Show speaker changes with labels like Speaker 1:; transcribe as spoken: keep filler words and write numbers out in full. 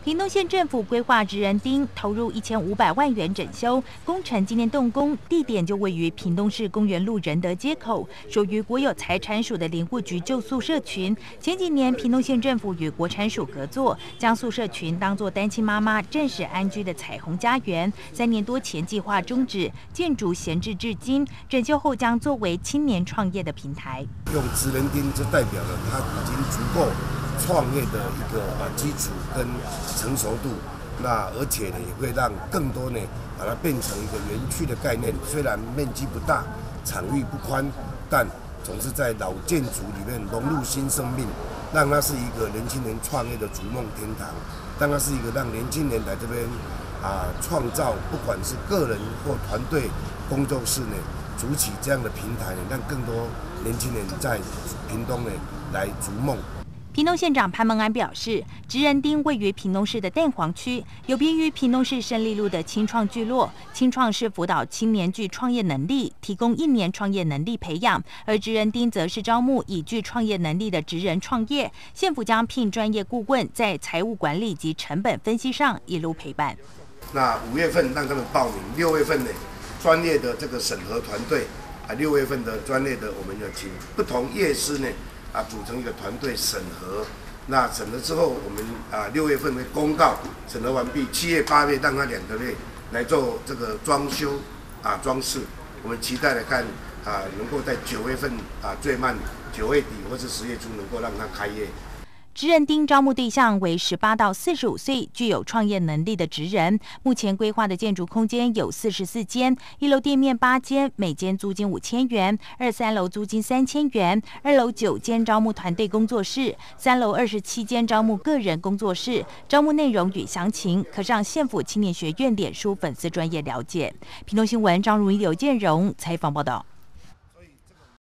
Speaker 1: 屏东县政府规划职人町投入一千五百万元整修工程，今年动工，地点就位于屏东市公园路仁德街口，属于国有财产署的林务局旧宿社群。前几年，屏东县政府与国产署合作，将宿舍群当作单亲妈妈正式安居的彩虹家园。三年多前计划终止，建筑闲置至今，整修后将作为青年创业的平台。
Speaker 2: 用职人町就代表了它已经足够创业的一个啊基础跟成熟度，那而且呢也会让更多呢把它变成一个园区的概念。虽然面积不大，场域不宽，但总是在老建筑里面融入新生命，让它是一个年轻人创业的逐梦天堂，让它是一个让年轻人来这边啊创造，不管是个人或团队工作室呢，筑起这样的平台呢，让更多年轻人在屏东呢来逐梦。
Speaker 1: 屏东县长潘孟安表示，职人町位于屏东市的蛋黄区，有别于屏东市胜利路的青创聚落。青创是辅导青年具创业能力，提供一年创业能力培养，而职人町则是招募已具创业能力的职人创业。县府将聘专业顾问，在财务管理及成本分析上一路陪伴。
Speaker 2: 那五月份让他们报名，六月份呢专业的这个审核团队啊，六月份的专业的我们要请不同业师呢。啊，组成一个团队审核，那审核之后，我们啊六月份会公告审核完毕，七月八月让他两个月来做这个装修啊装饰。我们期待来看啊，能够在九月份啊最慢九月底或是十月初能够让他开业。
Speaker 1: 职人町招募对象为十八到四十五岁具有创业能力的职人。目前规划的建筑空间有四十四间，一楼店面八间，每间租金五千元；二三楼租金三千元；二楼九间招募团队工作室，三楼二十七间招募个人工作室。招募内容与详情可上县府青年学院脸书粉丝专页了解。屏东新闻张如一、刘建荣采访报道。